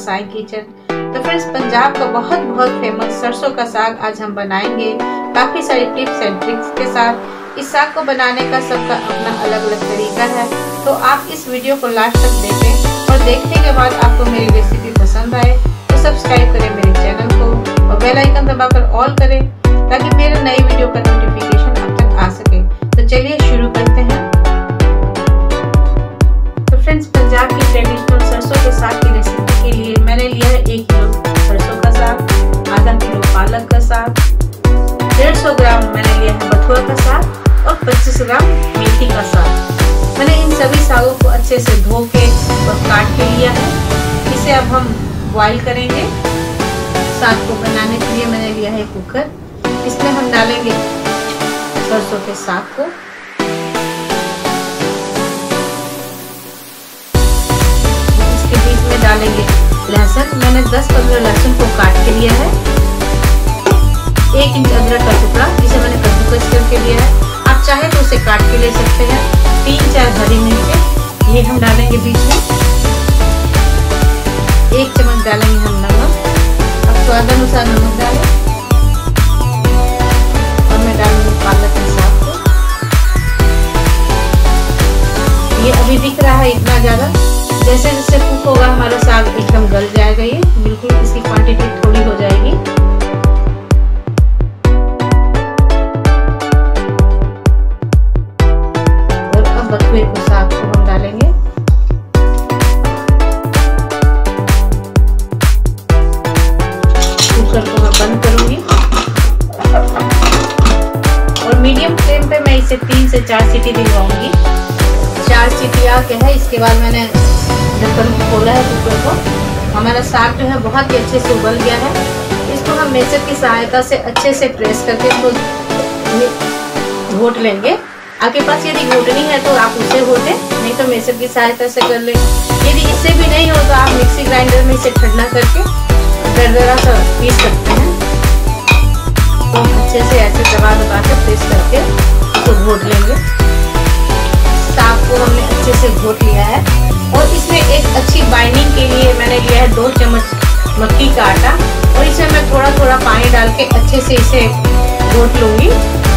Sai kitchen. तो friends, Punjab का बहुत फेमस सरसों का साग आज हम बनाएंगे काफी सारी टिप्स एंड ट्रिक्स के साथ। इस साग को बनाने का सबका अपना अलग अलग तरीका है, तो आप इस वीडियो को लास्ट तक देखें और देखने के बाद आपको मेरी रेसिपी पसंद आए तो सब्सक्राइब करें मेरे चैनल को और बेल आइकन दबाकर ऑल करें ताकि मेरे नई वीडियो का नोटिफिकेशन आप तक आ सके। तो चलिए शुरू करते हैं। तो फ्रेंड्स, पंजाब की ट्रेडिशनल सरसों के साग की रेसिपी के लिए मैंने लिया है 1 किलो सरसों का साग, आधा किलो पालक का साग, 150 ग्राम मैंने लिया है बथुआ का साग और 25 ग्राम मेथी का साग। मैंने इन सभी सागों को अच्छे से धो के और काट के लिया है। इसे अब हम बॉईल करेंगे। साग को बनाने के लिए मैंने लिया है कुकर, इसमें हम डालेंगे सरसों के साग को, इसके बीच में डालेंगे लहसुन। मैंने 10-15 लहसुन को काट के लिया है, 1 इंच अदरक का टुकड़ा जिसे मैंने कद्दूकस करके लिया है। आप चाहे तो उसे काट के ले सकते हैं। 3-4 हरी मिर्चें ये हम डालेंगे बीच में। 1 चम्मच डालेंगे हम नमक, अब स्वादानुसार नमक डालें। और मैं डालूंगी पालक के साग को। ये अभी दिख रहा है इतना ज्यादा, जैसे जैसे कुक होगा हमारा साग एकदम गल जाएगा। ये बिल्कुल इसकी क्वांटिटी थोड़ी हो जाएगी। और अब बथुए को साग को हम डालेंगे। कुकर को मैं बंद करूंगी और मीडियम फ्लेम पे मैं इसे 3 से 4 सीटी दिलवाऊंगी। 4 सीटी आ के है, इसके बाद मैंने ढक्कन को खोला है कुकर को। हमारा साग जो है बहुत ही अच्छे से उबल गया है। इसको हम मेसर की सहायता से अच्छे से प्रेस करके इसको घोट लेंगे। आपके पास यदि घोटनी है तो आप उसे घोटें, नहीं तो मेसर की सहायता से कर लें। यदि इससे भी नहीं हो तो आप मिक्सी ग्राइंडर में इसे ठंडा करके दरदरा सा पीस सकते हैं। तो अच्छे से ऐसे दबा कर प्रेस करके इसको घोट लेंगे। साग को हमने अच्छे से घोट लिया है और इसमें एक अच्छी बाइंडिंग के लिए मैंने लिया है 2 चम्मच मक्की का आटा और इसमें मैं थोड़ा थोड़ा पानी डाल के अच्छे से इसे घोट लूंगी।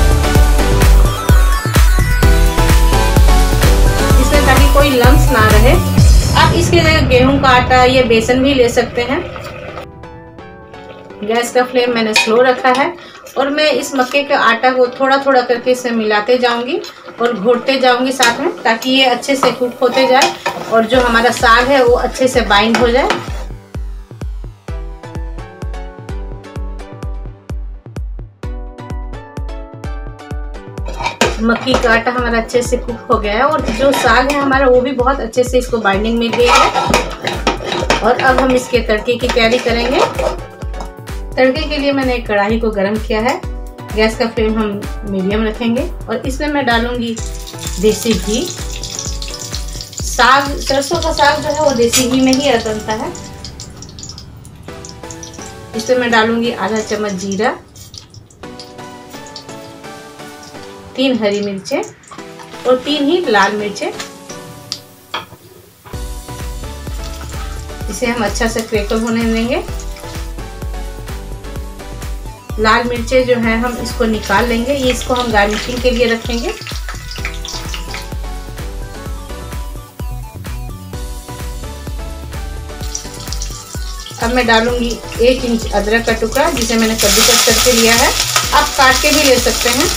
इसमें ताकि कोई लम्स ना रहे। आप इसके जगह गेहूं का आटा या बेसन भी ले सकते हैं। गैस का फ्लेम मैंने स्लो रखा है और मैं इस मक्के के आटा को थोड़ा थोड़ा करके इसे मिलाते जाऊंगी और घोटते जाऊंगी साथ में, ताकि ये अच्छे से कुक होते जाए और जो हमारा साग है वो अच्छे से बाइंड हो जाए। मक्की का आटा हमारा अच्छे से कुक हो गया है और जो साग है हमारा वो भी बहुत अच्छे से इसको बाइंडिंग मिल गई है। और अब हम इसके तड़के की तैयारी करेंगे। तड़के के लिए मैंने एक कढ़ाई को गरम किया है। गैस का फ्लेम हम मीडियम रखेंगे और इसमें मैं डालूंगी देसी घी। साग, सरसों का साग जो है वो देसी घी में ही बनता है। इसमें मैं डालूंगी आधा चम्मच जीरा, 3 हरी मिर्चें और 3 ही लाल मिर्चें। इसे हम अच्छा से क्रैकल होने देंगे। लाल मिर्चें जो हैं हम इसको निकाल लेंगे, ये इसको हम गार्निशिंग के लिए रखेंगे। अब मैं डालूंगी 1 इंच अदरक का टुकड़ा जिसे मैंने कद्दूकस करके लिया है। आप काट के भी ले सकते हैं।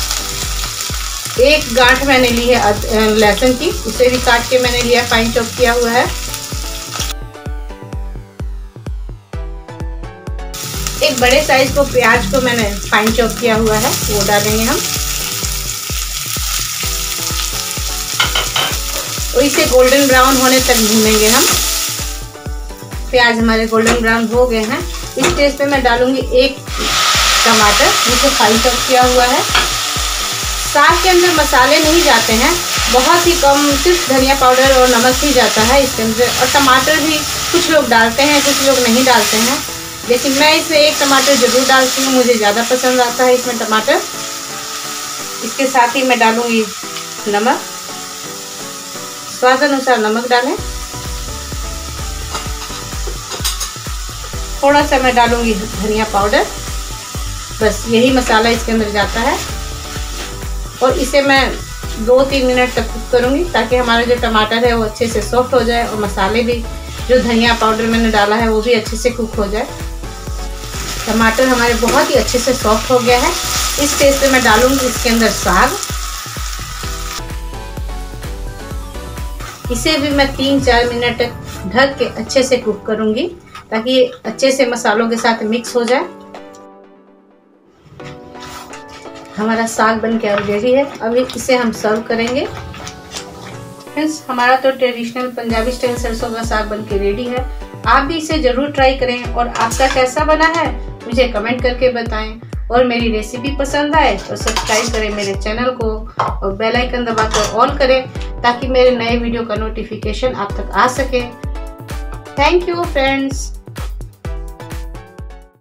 1 गांठ मैंने ली है लहसुन की, उसे भी काट के मैंने लिया, फाइन चॉप किया हुआ है। एक बड़े साइज को प्याज को मैंने फाइन चॉप किया हुआ है, वो डालेंगे हम और इसे गोल्डन ब्राउन होने तक भूनेंगे हम। प्याज हमारे गोल्डन ब्राउन हो गए हैं। इस स्टेज पे मैं डालूंगी 1 टमाटर जिसे फाइन चॉप किया हुआ है। साग के अंदर मसाले नहीं जाते हैं, बहुत ही कम, सिर्फ धनिया पाउडर और नमक ही जाता है इसके अंदर। और टमाटर भी कुछ लोग डालते हैं, कुछ लोग नहीं डालते हैं, लेकिन मैं इसमें 1 टमाटर जरूर डालती हूँ, मुझे ज़्यादा पसंद आता है इसमें टमाटर। इसके साथ ही मैं डालूंगी नमक, स्वाद अनुसार नमक डालें। थोड़ा सा मैं डालूंगी धनिया पाउडर, बस यही मसाला इसके अंदर जाता है। और इसे मैं 2-3 मिनट तक कुक करूंगी ताकि हमारा जो टमाटर है वो अच्छे से सॉफ्ट हो जाए और मसाले भी, जो धनिया पाउडर मैंने डाला है वो भी अच्छे से कुक हो जाए। टमाटर हमारे बहुत ही अच्छे से सॉफ्ट हो गया है। इस स्टेज पे मैं डालूंगी इसके अंदर साग। इसे भी मैं 3-4 मिनट ढक के अच्छे से कुक करूंगी ताकि ये अच्छे से मसालों के साथ मिक्स हो जाए। हमारा साग बन के रेडी है। अब इसे हम सर्व करेंगे। फ्रेंड्स, हमारा तो ट्रेडिशनल पंजाबी स्टाइल सरसों का साग बन के रेडी है। आप भी इसे जरूर ट्राई करें और आपका कैसा बना है मुझे कमेंट करके बताएं। और मेरी रेसिपी पसंद आए तो सब्सक्राइब करें मेरे चैनल को और बेल आइकन दबाकर ऑल करें ताकि मेरे नए वीडियो का नोटिफिकेशन आप तक आ सके। Thank you friends.